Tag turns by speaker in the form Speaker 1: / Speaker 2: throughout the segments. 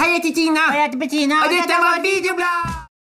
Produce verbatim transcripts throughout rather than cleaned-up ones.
Speaker 1: Jeg heter Tina.
Speaker 2: Og jeg heter Bettina.
Speaker 1: Og dette var Videoblad.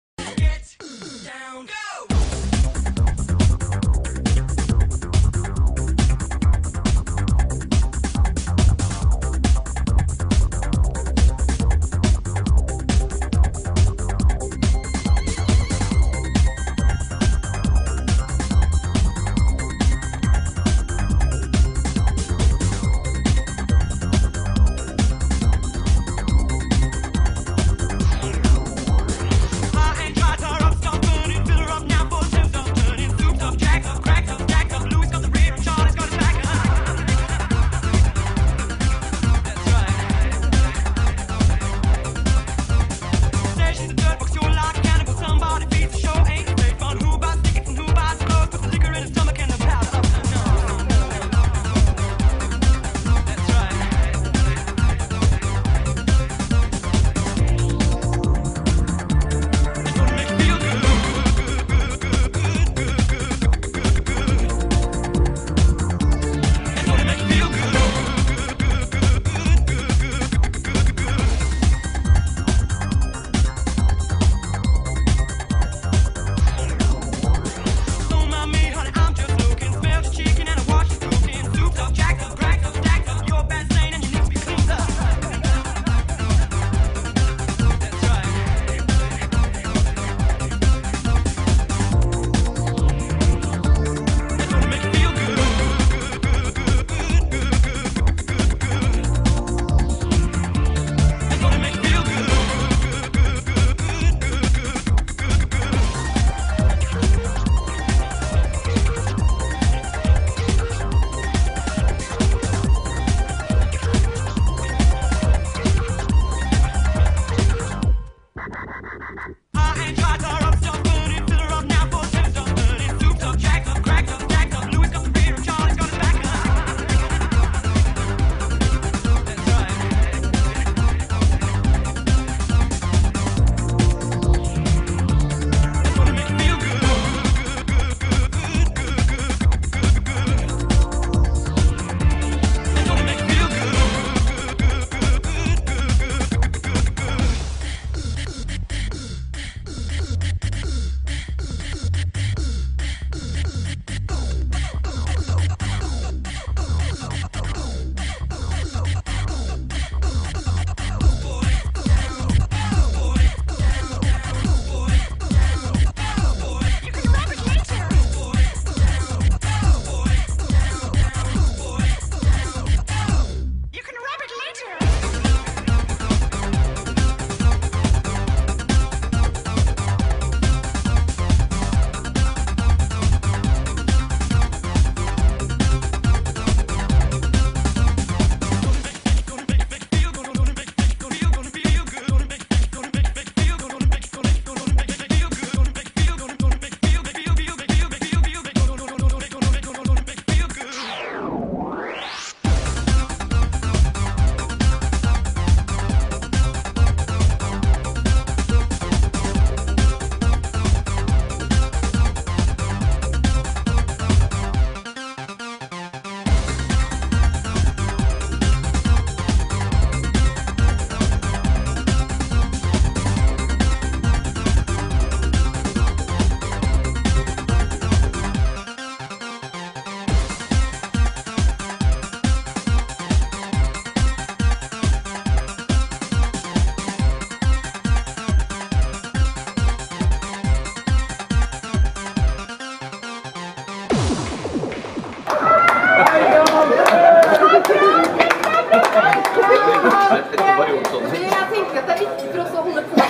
Speaker 3: Men jeg tenker at det er viktig for oss å holde på.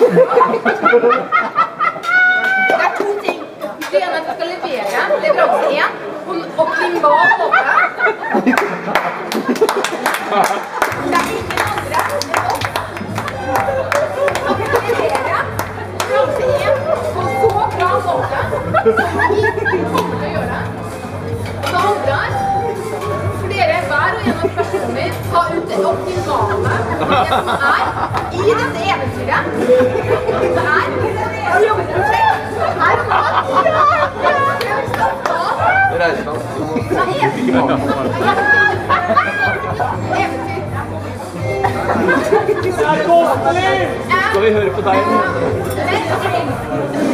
Speaker 3: Det er to ting. Det ene er at vi skal levere leveranse én på en optimal måte. Det er ingen andre enn oss. At vi skal levere leveranse én på en så bra måte som vi kommer til å gjøre. Og det andre er for dere hver og en av personer ta ut det optimale det som er i dette eventyret. Det er jobbprosjekt her og nå. Eventyr.
Speaker 1: Det er kostelig! Skal vi høre på deg?